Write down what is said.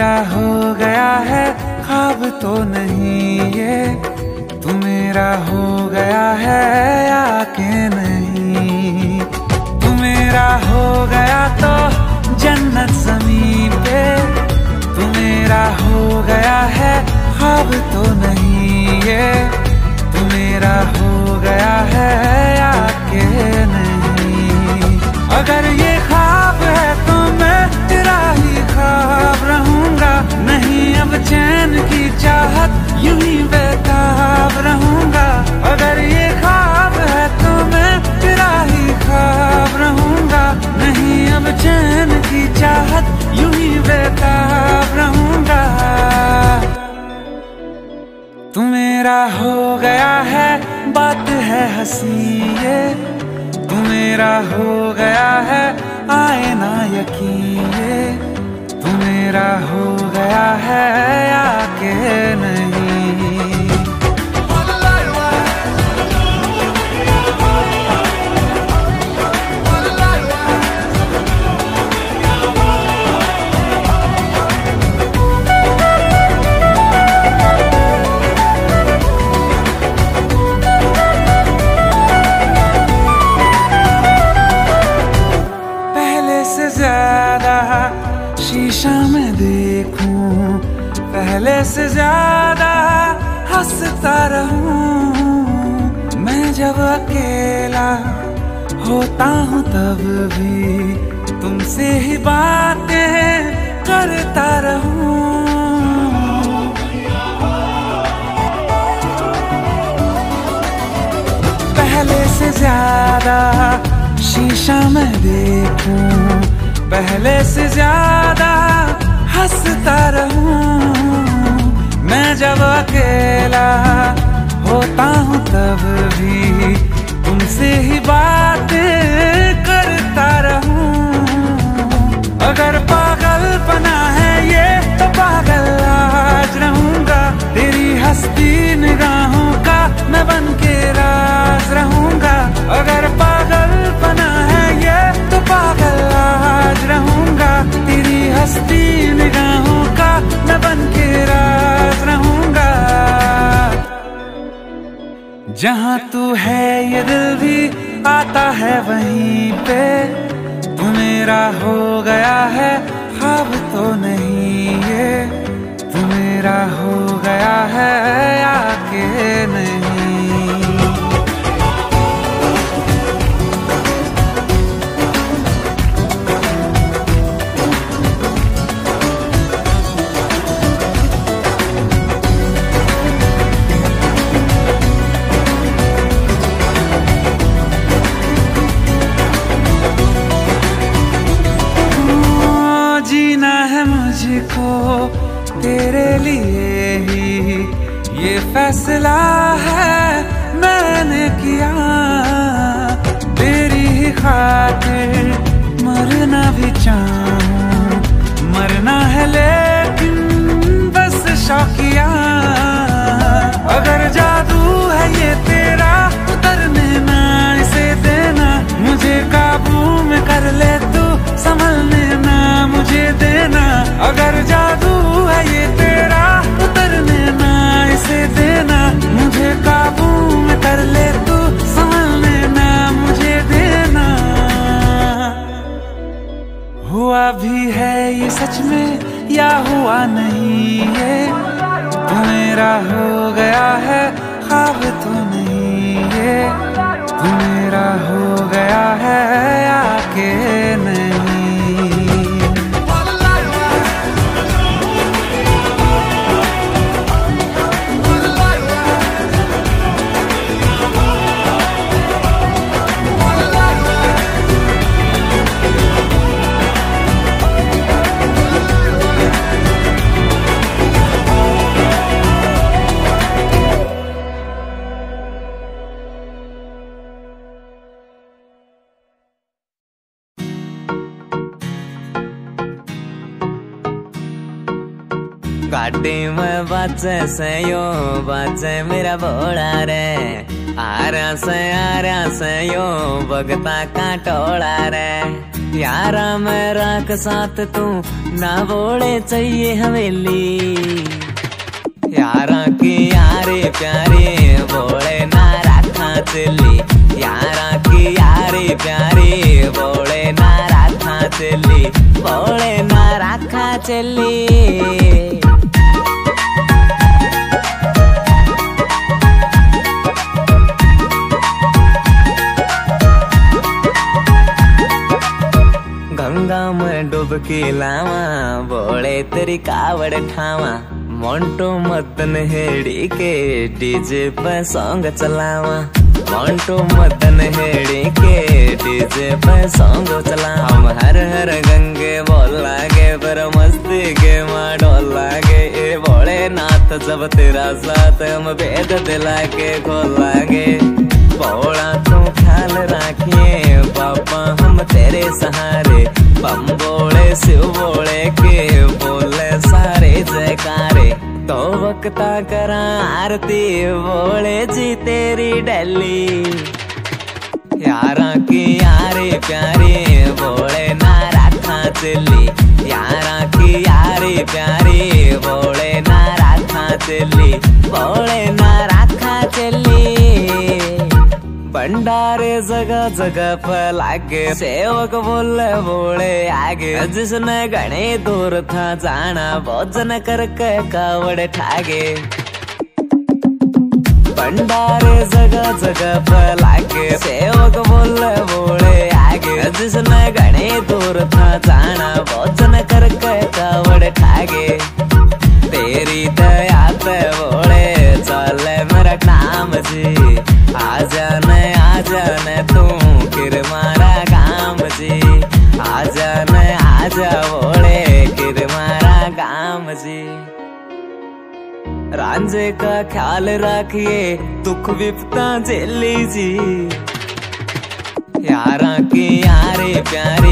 मेरा हो गया है ख्वाब तो नहीं ये, तू मेरा हो गया है या के नहीं। तू मेरा हो गया तो जन्नत ज़मीं पे, तू मेरा हो गया है ख्वाब तो नहीं ये, तू मेरा हो गया है या के नहीं। अगर ये ख्वाब है तो मैं तेरा ही ख्वाब रहूंगा, नहीं अब चैन की चाहत यूं ही बेताब रहूंगा। अगर ये ख्वाब है तो मैं तेरा ही ख्वाब रहूंगा, नहीं अब चैन की चाहत यूं ही बेताब रहूंगा। तू मेरा हो गया है बात है हंसी ये, तू मेरा हो गया है आए ना यकीन ये, तू मेरा हो गया है या के नहीं। शीशा में देखूं पहले से ज्यादा हंसता रहूं, मैं जब अकेला होता हूँ तब भी तुमसे ही बातें करता रहूं। पहले से ज्यादा शीशा में देखूं, पहले से ज्यादा हंसता रहूं, मैं जब अकेला होता हूँ तब भी तुमसे ही बातें करता रहूं। अगर पागलपना है ये तो पागल आज रहूंगा, तेरी हंसती निगाहों का मैं बन के राज रहूंगा। अगर पागलपना है ये तो पागल आज रहूंगा, तेरी हंसती निगाहों का मैं बन के राज रहूंगा। जहाँ तू है ये दिल भी आता है वहीं पे, तू मेरा हो गया है ख्वाब तो नहीं ये, तू मेरा हो गया है या के नहीं। जीना है मुझको तेरे लिए ही, ये फैसला है मैंने किया। तेरी ही खातिर मरना भी चाहूं, मरना है लेकिन बस शौकिया। अगर जादू है ये तेरा उतरने ना इसे देना, मुझे काबू में कर ले तू संभलने ना मुझे देना। अगर जादू है ये तेरा उतरने ना इसे देना, मुझे काबू में कर ले तू संभलने ना मुझे देना। हुआ भी है ये सच में या हुआ नहीं ये, तू मेरा हो गया है ख्वाब तो नहीं ये, तू मेरा हो गया है या के नहीं। गाड़ी में बाजे से यो बाजे मेरा भोला रे, आ रहा से यो भगता का टोला रे। यारा मेरा के साथ तू ना बोले चाहिए हवेली। यारा की यारे प्यारे बोले ना राखा चली। यारा की यारे प्यारे बोले ना राखा चली। बोले ना राखा चली। गंगा में डुबकी लावा बोले तेरी कावड़ ठावा। मोंटो मदन हेड़ी के डीजे पे सॉन्ग चलावा। मोंटो मदन हेड़ी के डीजे पे सॉन्ग चलावा। हम हर हर गंगे बोल लागे पर मस्ती के माँ डोल लागे। ए बोले नाथ जब तेरा साथ हम भेद दिला के खोल लागे। बोला तू ख्याल रखिए पापा हम तेरे सहारे। बम बोले शिव बोले के बोले सारे जयकारे। तो वक्ता करा आरती बोले जी तेरी डली। यारा की यारे प्यारे बोले ना राखा चली। यारा की यारे प्यारे बोले ना राखा चली। बोले ना राखा चली। भंडारे जगह जगह पर लागे सेवक बोले बोले आगे। जिसने घने दूर था जाना भोजन करके कावड़ ठागे। भंडारे जगह जगह पर लागे सेवक बोले बोले आगे। जिसने घने दूर था जाना भोजन करके कावड़ ठागे। तेरी दया पे बोले चले मेरा नाम जी। आजा न तू किर मारा गाम जी। आजा बोले किर मारा गाम जी। रांझे का ख्याल रखिए दुख विपता झेली जी। यारा की यारे प्यारे